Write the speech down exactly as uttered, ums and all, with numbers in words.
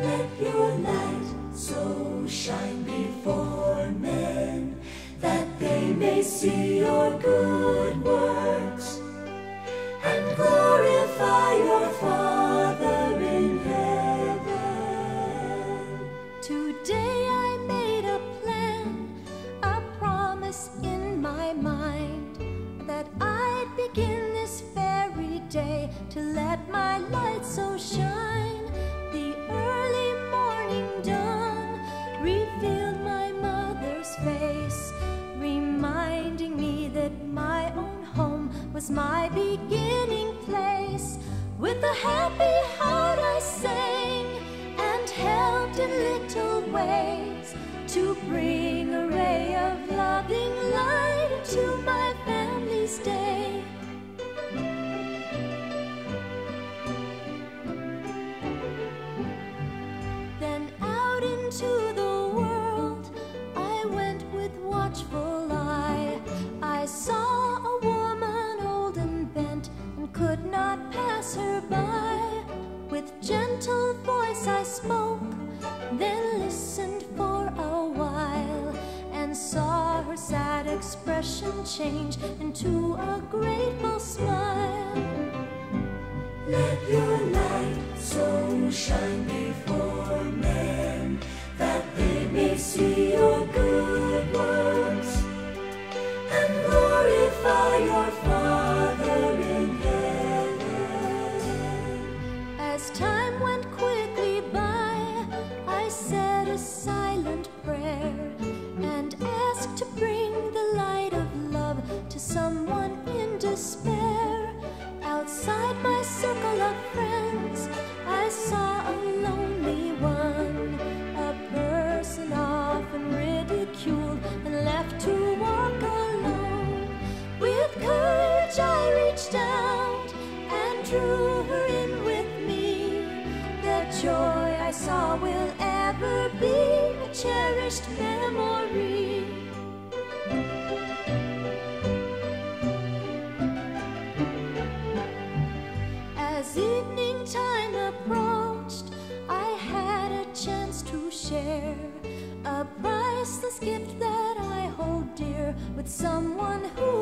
Let your light so shine before men, that they may see your good works and glorify your Father in heaven. Today I made a plan, a promise in my mind, that I'd begin this very day to let my light so shine. The early morning dawn revealed my mother's face, reminding me that my own home was my beginning place. With a happy heart I sang and helped in little ways to bring a ray of loving light into my family's day. Then out into the world I went with watchful eye. I saw a woman old and bent and could not pass her by. With gentle voice I spoke, then listened for a while, and saw her sad expression change into a grateful smile. Let your light so shine before men, that they may see your good works and glorify your Father in heaven. As time went quickly by, I said a silent prayer and asked to bring the light of love to someone in despair. Outside my circle of friends, I saw a lonely one, a person often ridiculed and left to walk alone. With courage I reached out and drew her in with me. The joy I saw will ever be a cherished memory. As evening time approached, I had a chance to share a priceless gift that I hold dear with someone who